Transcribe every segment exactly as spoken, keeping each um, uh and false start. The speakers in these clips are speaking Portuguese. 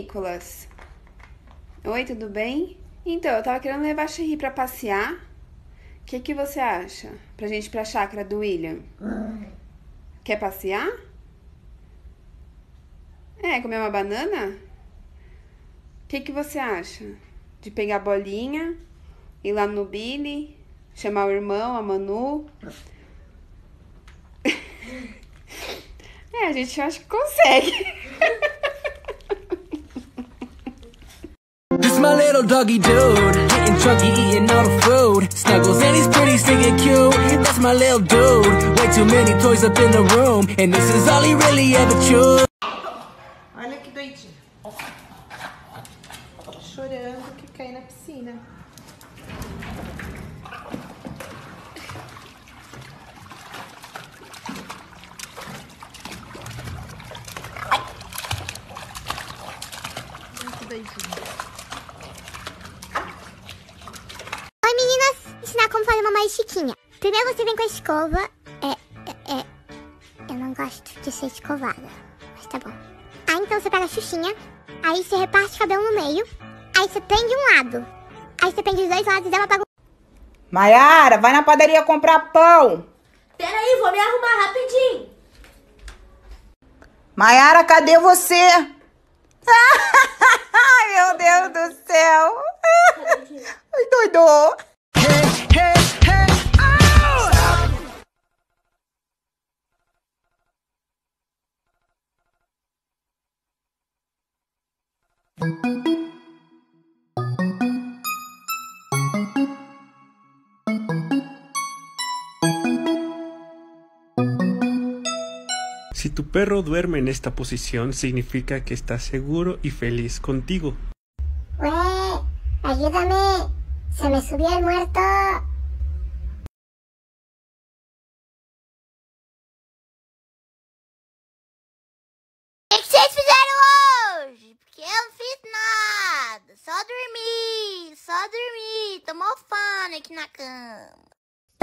Nicolas. Oi, tudo bem? Então, eu tava querendo levar a Xerri pra passear. O que que você acha? Pra gente ir pra chácara do William? Quer passear? É, comer uma banana? O que que você acha? De pegar a bolinha, ir lá no Billy, chamar o irmão, a Manu? É, a gente acha que consegue. This my little doggy dude, getting chunky, eating all the food. Snuggles and he's pretty stinking cute. That's my little dude. Way too many toys up in the room, and this is all he really ever chose. Olha que doidinho. Chorando que cai na piscina. Muito doidinho. Oi meninas, ensinar como fazer mamãe chiquinha. Primeiro você vem com a escova. É, é, é. Eu não gosto de ser escovada, mas tá bom. Aí então você pega a xuxinha, aí você reparte o cabelo no meio, aí você prende um lado, aí você prende os dois lados e dá uma bagunça. Maiara, vai na padaria comprar pão. Peraí, vou me arrumar rapidinho. Maiara, cadê você? Ai, meu Deus do céu. Ai, doido. Si tu perro duerme en esta posición, significa que está seguro y feliz contigo. Ué, ayúdame, se me subió el muerto. O que vocês fizeram hoje? Porque eu não fiz nada, só dormi, só dormi, tô mofando aqui na cama.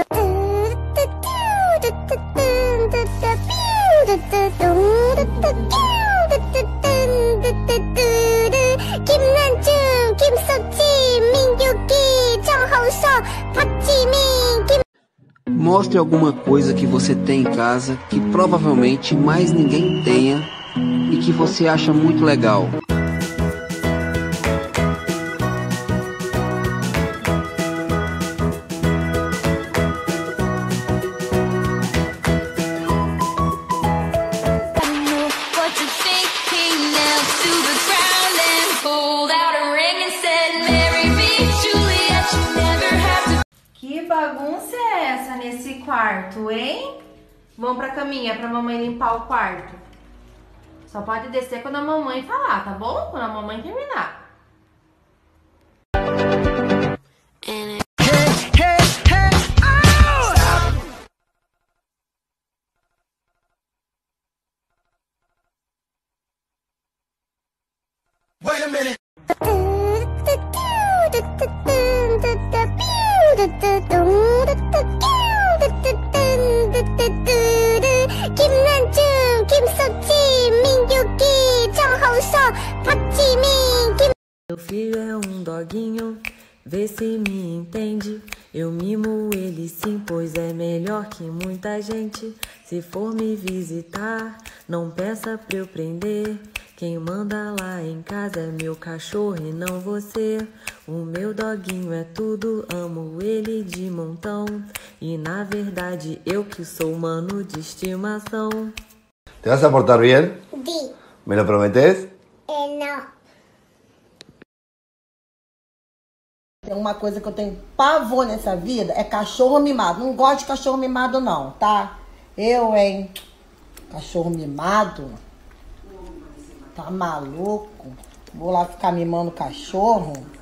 김난중, 김석지, 민유기, 정홍석, 박지민, 김... Mostre alguma coisa que você tem em casa que provavelmente mais ninguém tenha e que você acha muito legal. Que bagunça é essa nesse quarto, hein? Vamos pra caminha pra mamãe limpar o quarto. Só pode descer quando a mamãe falar, tá bom? Quando a mamãe terminar. Wait a minute. 김난중, 김석지, 민유기, 정홍석, 박지민, 김... Meu filho é um doguinho, vê se me entende. Eu mimo ele sim, pois é melhor que muita gente. Se for me visitar, não peça pra eu prender. Quem manda lá em casa é meu cachorro e não você. O meu doguinho é tudo, amo ele de montão. E na verdade eu que sou humano de estimação. ¿Te vas a portar bien? Sí. ¿Me lo prometes? Eh, no. Tem uma coisa que eu tenho pavor nessa vida, é cachorro mimado. Não gosto de cachorro mimado não, tá? Eu, hein? Cachorro mimado? Tá maluco? Vou lá ficar mimando cachorro?